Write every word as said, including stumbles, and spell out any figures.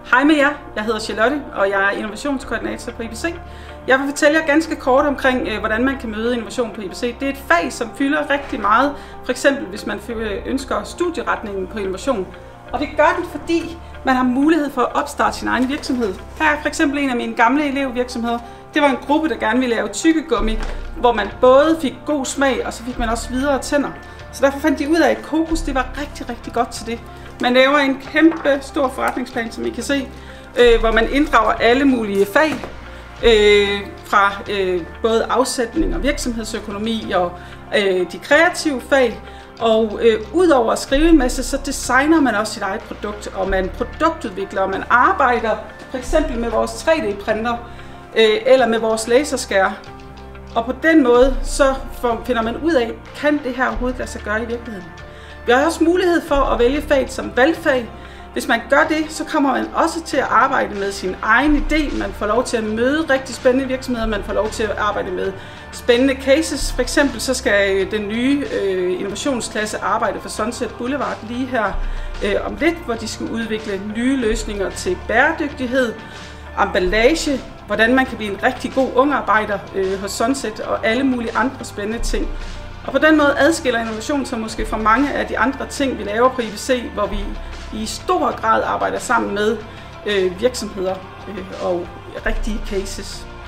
Hej med jer, jeg hedder Charlotte, og jeg er innovationskoordinator på I B C. Jeg vil fortælle jer ganske kort omkring, hvordan man kan møde innovation på I B C. Det er et fag, som fylder rigtig meget, for eksempel hvis man ønsker studieretningen på innovation. Og det gør den, fordi man har mulighed for at opstarte sin egen virksomhed. Her er for eksempel en af mine gamle elevvirksomheder. Det var en gruppe, der gerne ville lave tyggegummi, hvor man både fik god smag, og så fik man også videre tænder. Så derfor fandt de ud af, at kokos det var rigtig, rigtig godt til det. Man laver en kæmpe stor forretningsplan, som I kan se, øh, hvor man inddrager alle mulige fag, øh, fra øh, både afsætning og virksomhedsøkonomi og øh, de kreative fag. Og øh, udover at skrive en masse, så designer man også sit eget produkt, og man produktudvikler, og man arbejder for eksempel med vores tre D printer øh, eller med vores laserskærer. Og på den måde så finder man ud af, kan det her overhovedet lade sig gøre i virkeligheden. Vi har også mulighed for at vælge faget som valgfag. Hvis man gør det, så kommer man også til at arbejde med sin egen idé. Man får lov til at møde rigtig spændende virksomheder, man får lov til at arbejde med spændende cases. For eksempel så skal den nye øh, innovationsklasse arbejde for Sunset Boulevard lige her øh, om lidt, hvor de skal udvikle nye løsninger til bæredygtighed, emballage, hvordan man kan blive en rigtig god ungarbejder øh, hos Sunset og alle mulige andre spændende ting. Og på den måde adskiller innovation sig måske fra mange af de andre ting, vi laver på I B C, hvor vi i stor grad arbejder sammen med øh, virksomheder øh, og rigtige cases.